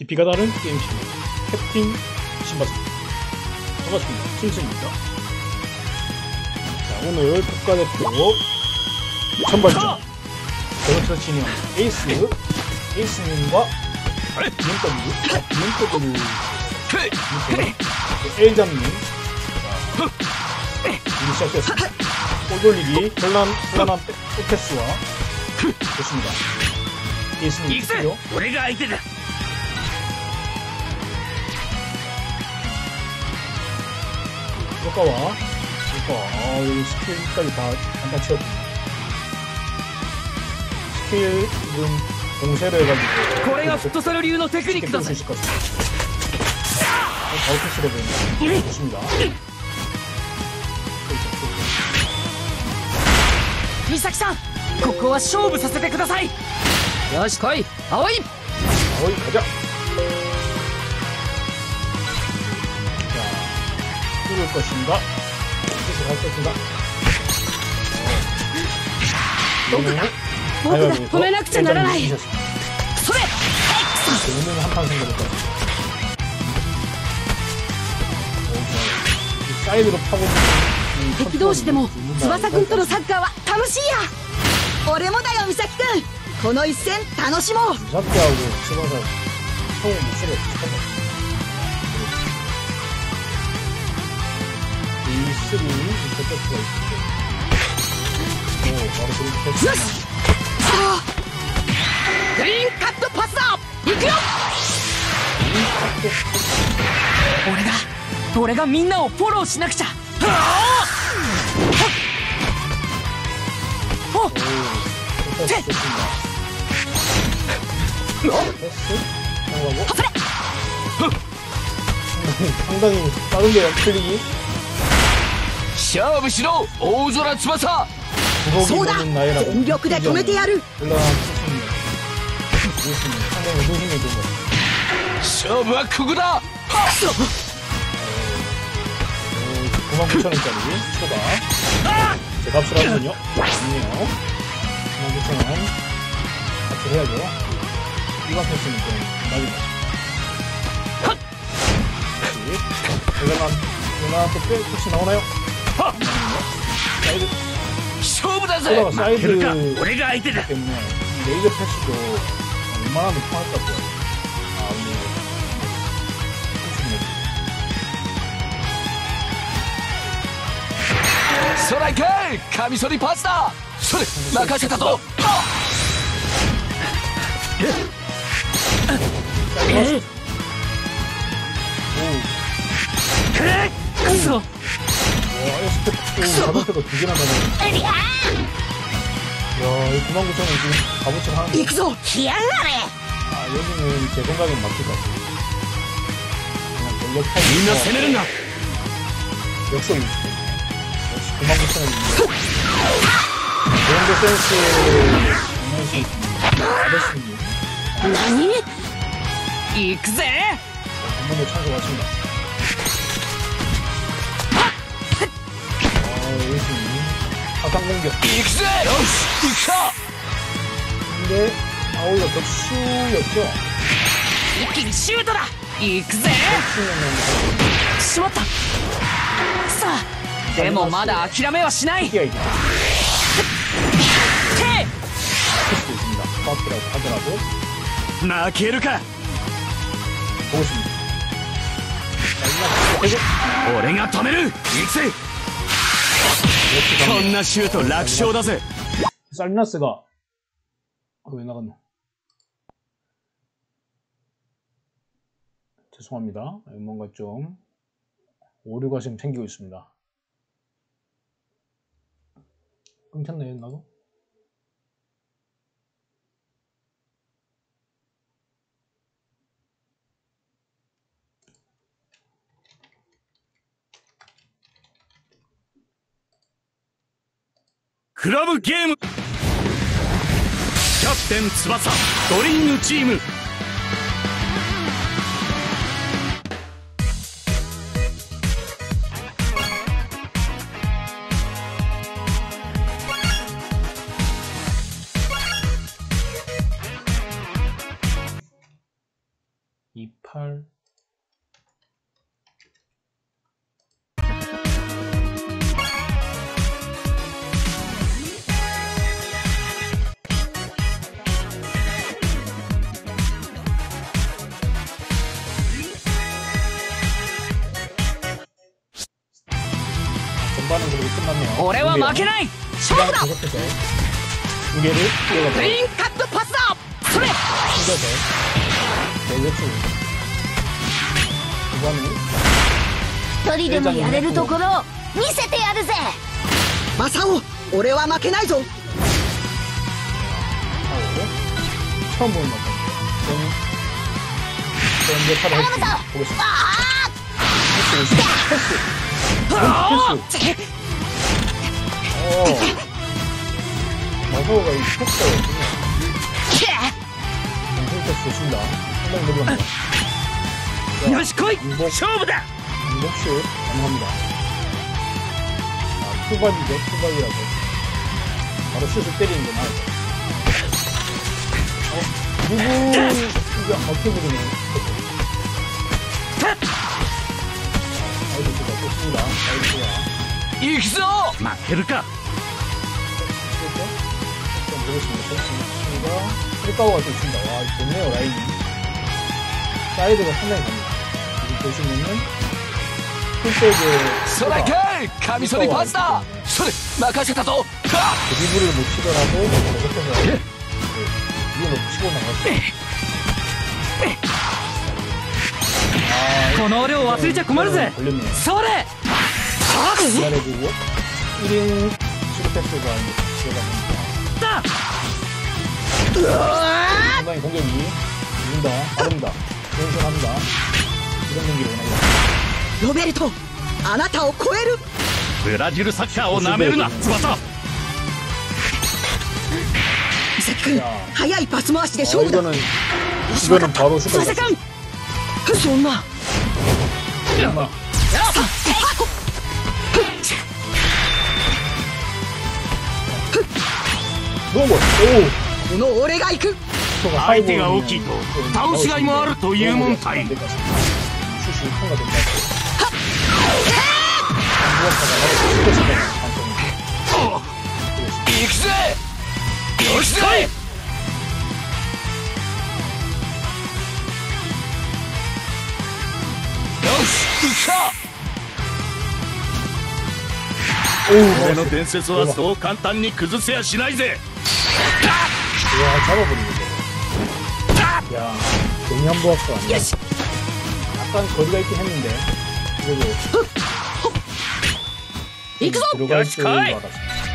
깊이가 다른 게임실 캡틴 신바입니다. 반갑습니다. 심슨입니다. 자, 오늘 국가대표 선발전 저부터 진영 에이스님과 BMW 엘잠님 이미 시작됐습니다. 골 돌리기 현란한 백패스와 좋습니다. 에이스님 있고요. 효과와 여기 스킬까지 다 잠깐 채웠고 스킬은 공세를 해가지고 쉽게 깰 수 있을 것 같습니다. 바로 패스로 보이네요. 좋습니다. 미사키さん ここは勝負させてください。よし来い、葵。 葵가자。 자, 뚫을 것인가? 뜻을 할 것인가? 僕が止めなくちゃならない。それ。 재밌는 한판 생각을 것 같아요. 사이드로 파고 敵同士でも翼くんとのサッカーは楽しいや。俺もだよ美咲くん、この一戦楽しもう。 미사키하고 집어서 처음 목소리가 비슷한 것 같아요. E3 인터셉트가 있고 오 바로 그렇게 よしグリーンカットパスだ。行くよ。俺がみんなをフォローしなくちゃ。 상당히 빠른데요, 클릭이. 勝負しろ大空翼。 そうだ、全力で止めてやる。 勝負はここだ。 99,000원짜리 초과 제 값을 하거든요. 좋네요. 99,000원 같이 해야죠. 일반 패스는 좀 나중에 대단한 또 혹시 나오나요? 사이드 초과가 사이드 때문에 레이저 패스도 웬만하면 통할 것 같아요. 오늘 ストライクカミソリパスだ。それ任せたぞ。 くそ。 자동차가 두 개나 나네. 야, 이 99,000원 지금 값어치를 하는데. 行くぞ。ヒアラレ。 아, 여기는 제 생각엔 맞을 것 같아요. 그냥 전력 타입. みんな攻めるんだ。 역성 99,000원입니다. 그런데 센스 아저씨님 行くぜ。 한 번 더 찬스 왔습니다. 예수님 화상 공격. 行くぜ。よし行くか。 근데 오히려 격수였죠. 一気にシュートだ。行くぜ。しまった。さあでもまだ諦めはしない。 피가 있다. 패스도 있습니다. 파트라고 하더라도 負けるか。 보겠습니다. 자, 俺が止める。行くぜ。こんなシュート楽勝だぜ。 살리나스가 왜 나갔나? 죄송합니다. 뭔가 좀 오류가 지금 생기고 있습니다. 끊겼나요, 나도? クラブゲームキャプテン翼ドリームチーム。 8. 전반은 그래도 끝났네요. 俺は負けない。 시간 계속해서 두 개를 뛰어가서 クリーンカットパスだ。それ。 숨겨서 내려치고 이번은 一人でもやれるところを見せてやるぜ。 マサオ、俺は負けないぞ。 하고 처음 보는 것 같아요. 저는 이제 차를 할수 보겠습니다. 패스, 패스. 마사오가 이 패스였군요. 패스 좋습니다. 상당히 놀랍니다. よし来い。 반복, 勝負だ。 반복슛 가능합니다. 투박이죠, 투박이라고. 바로 슛을 때리는 게 나아요. 누구, 이거 어떻게 부르네. 아이고, 좋다, 좋습니다. 아이고, 좋아. 行くぞ。 負けるか。 그렇죠? 좀 보겠습니다. 좋습니다. 프리파워가 또 있습니다. 와, 좋네요, 라인이. 사이드가 상당히 갑니다. 지금 보시면은, 풀백에. それかい。カミソリパスだ。それ任せたぞ。 드리블을 못 치더라도, 계속해서, 위에 놓고 치고 나갔어요. この俺を忘れちゃ困るぜ。 걸렸네요. それ。 기다려주고 1인 슈퍼패스가 이제 들어갑니다. 상당히 공격이 된다, 빠릅니다, 괜찮합니다. 이런 경기를 원합니다. ロベルト、あなたを超える。 ブラジルサッカーをなめるな、翼。 伊崎君、速いパス回しで 아, 勝負だ。 이거는 바로 슈퍼 翼君、そんな。 너무 멋. この俺が行く。 相手が大きいと倒しがいもあるというもんたい。 슛이 통과된다. 行くぜ。よし来い。 よし行くか。 俺の伝説はそう簡単に崩せやしないぜ。 와, 잡아버리네. 야, 동양부학과 아니야? 약간 거리가 있긴 했는데 그래도 들어갈 줄 알았습니다.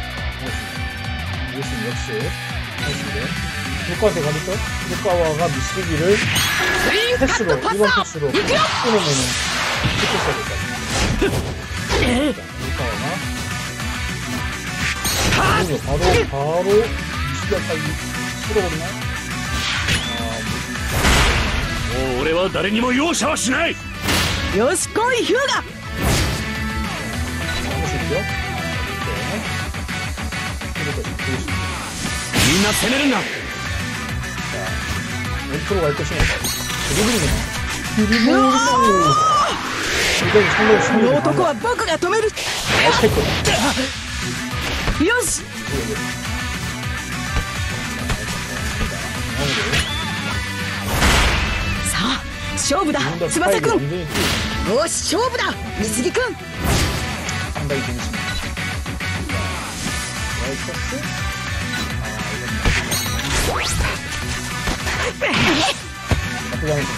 이것은 역시 사실은 효과한테 가니까 효과와가 미스기를 패스로, 일반 패스로 끊으면은 슈퍼스가 될 것 같습니다. 효과와가 바로 미스기까지 쓸어버리나? もう俺は誰にも容赦はしない。 よし来いヒューガ。 みんな攻めるんだ。 왼쪽으로 갈 것이냐? 드리블이네. 굉장히 상당히 この 심리를 男は僕が止める。 아웃테크다. よし。 さあ勝負だ翼くん。よし勝負だ美杉くん。 상당히 재밌습니다. 와이커스? 나쁘지 않은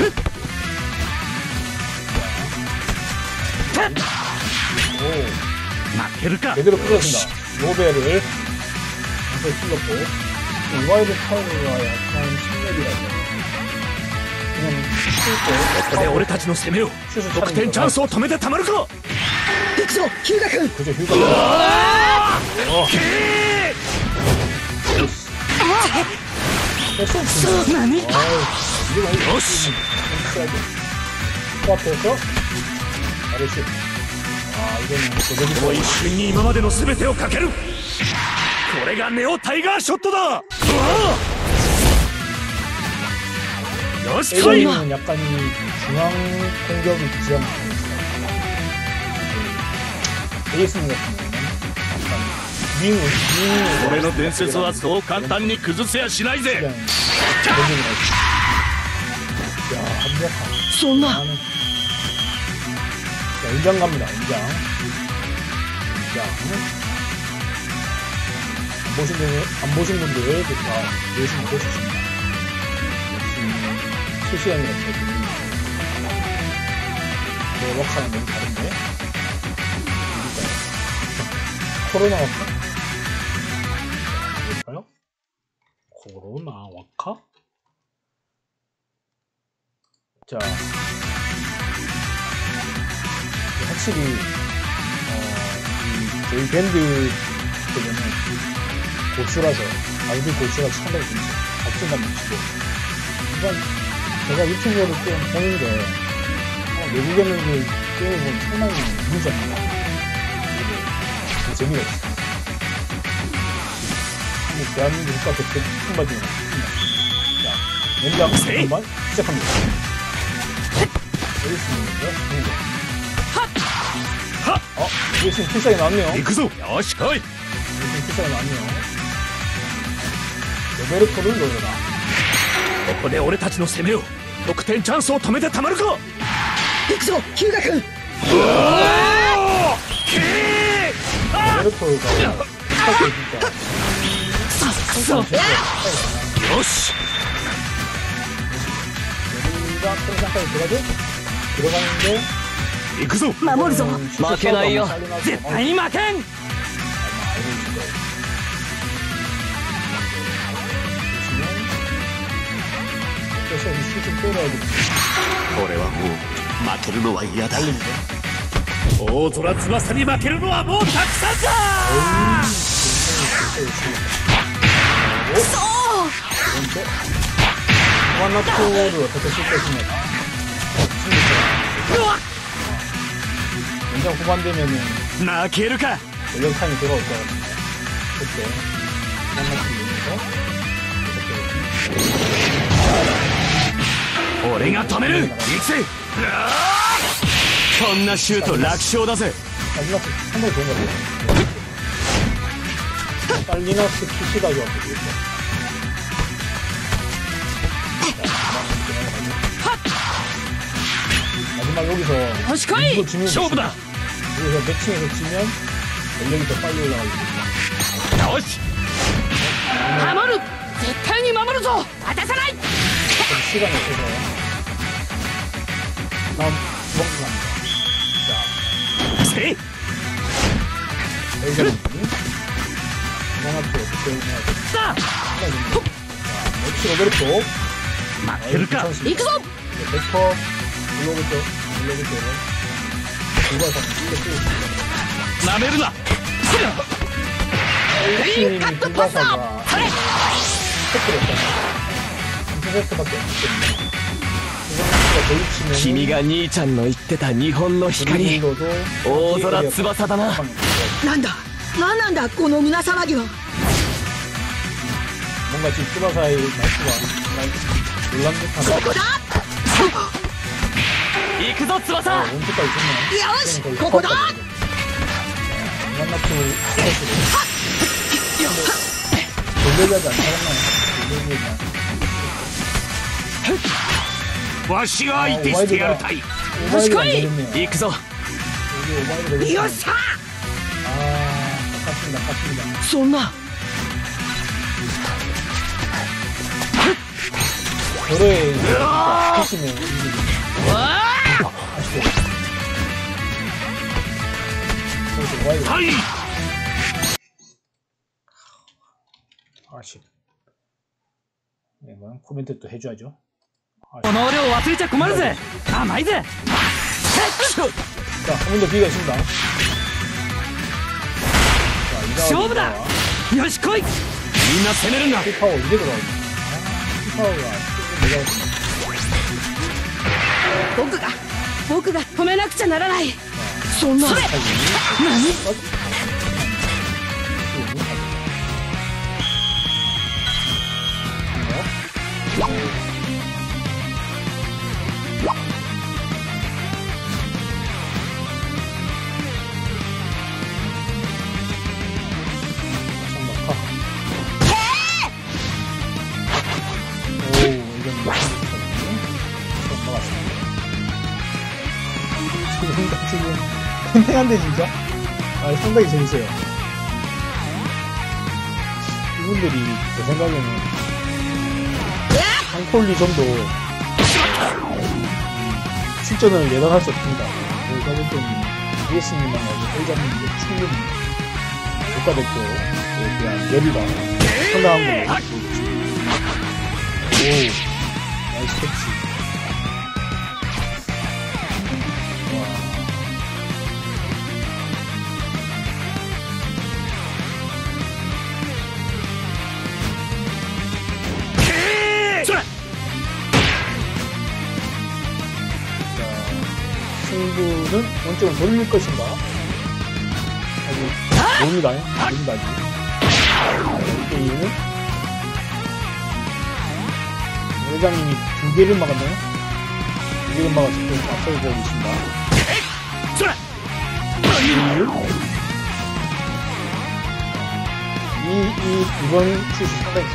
오, 負けるか。 제대로 끌어준다. 노벨을 한번 찔렀고 와이드 타이거가 약간 신뢰이라서 그냥 ここで俺たちの攻めを得点チャンスを止めてたまるか。 行くぞヒューガくん。 그죠 휴가 何？ よし코앞에서 아래슛. 아 이거는 もう一瞬に今までの全てをかける。これがネオタイガーショットだ。 よし来い 에이전이는 약간 이 중앙 공격을 지향하고 있어요. 에이스님 같은 경우는 약간 윙을 俺の伝説はそう簡単に崩せやしないぜ 그냥 공격을 하지. 야, 완벽한. そんな 자, 연장 갑니다. 연장. 안 보신 분들 다 열심히 보시겠습니다. 실시간이라고 해서 내 왁카는 너무 다른데? 어딜까요? 코로나 왁카? 어딜까요? 코로나 왁카? 자, 확실히 저희 밴드 때문에 고수라서 아이들 고수가 상당히 좀 박진감 미치고 일단 제가 유튜브를 좀 보는데 외국에는 그 게임을 보면 상당히 무지합니다. 그리고 재미가 있어요. 한국 대한민국 국가 대표 풍바지가 있습니다. 자, 연장 한번 시작합니다. 여기 있습니다. 여기 지금 필살기 나왔네요. 行くぞよし来い 여기 지금 필살기 나왔네요. 로베르토를 노려라. ここで俺たちの攻めを得点チャンスを止めてたまるか行くぞ日向君 로베르토가 필살기 진짜 くそよし 여기가 평상까지 들어가죠? 들어가는데 行くぞ守るぞ負けないよ絶対に負けん 그래서 이 슛을 때려야겠다. 俺はもう負けるのは嫌だ大空翼に負けるのはもうたくさんだ 호반나토를 어떻게 쓸 것이냐. 연장 후반 되면은 負けるか 전력 타임이 돌아올 것 같습니다. 그때 호반나토를 이용해서 俺が止める行くぜこんなシュート楽勝だぜ 딸리나스 상당히 좋은 것 같아요. 딸리나스 PC가 좋았고 그랬죠. 마지막 여기서 허시코이! 이거 지면 쇼부다! 여기서 매칭에서 지면 전력이 더 빨리 올라가게 됩니다. よし守る絶対に守るぞ渡さない 시간이 없어서 다음 주먹 갑니다. せい 여기서는 중앙합체로 대응해야 돼. さあ 역시 로베르토 負けるか行くぞ 백퍼 블로그죠. 블로그죠. 누가 다 이렇게 쓰고 있습니다. なめるな H님이 불가사가 세트를 했잖아요. 3세트밖에 없기 때문에 그거가 돌리치면 君が兄ちゃんの言ってた日本の光 돌리로도 大空翼だななんだ何なんだこの胸騒ぎは 뭔가 지금 츠바사의 말투가 놀란 듯한 ここだ行くぞ翼 원투까지 좋네요. よしここだ 만나투 스트레스를 돌려가지 않았나요? 돌려가지 わしが相手してやるたい 오바이드가 안 걸렸네요. 行くぞ 여기 오바이드가 걸렸네요. よっしゃ 아깝습니다. 아깝습니다. そんな 저의 피시는 아시죠? 그래서 오바이드 はい 아쉽. 이건 코멘트 또 해줘야죠. この量忘れちゃ困るぜ甘いぜ 자, 한 번 더 기회가 있습니다. 자, 勝負だよし来いみんな攻めるんだ 피파워 이제 들어가고 피파워가 내가 僕が止めなくちゃならないそんなそれ 탱탱한데 진짜. 아 상당히 재밌어요. 이분들이 제 생각에는 한콜리 정도 출전을 예단할 수 없습니다. 제가 볼 때는 예수님만 하고 회장님도 충분히 국가대표에 대한 열의가 상당한 걸로 보여집니다. 오, 나이스 캐치. 승부는 원점을 돌릴 것인가? 아직 모릅니다. 모릅니다. 아직. 게임은 회장님이 2개를 막았나요? 2개를 막아서 좀 앞서고 보고 있습니다. 이번 슛이 상당히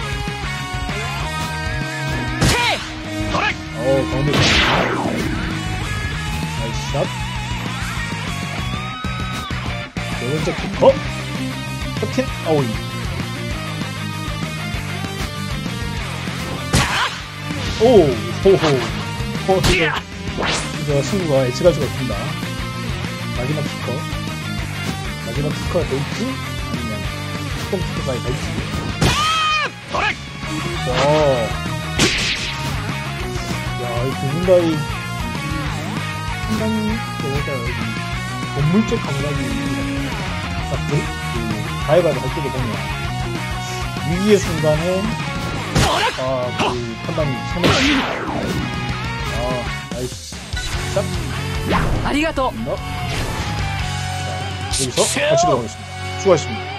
가운데 나이스 샷. 네 번째 키커 캡틴 아오이. 호호 이거 승부가 예측할 수가 없습니다. 마지막 키커가 될지 아니면 수동 키커가 될지. 야, 이 두 분 다 이 상당히 건물적 감각이 딱 그 가위바위보 할 때도 보면 위기의 순간에 그 판단이 상당히 나이스 샷. ありがとう。 여기서 같이 돌아오겠습니다. 수고하셨습니다.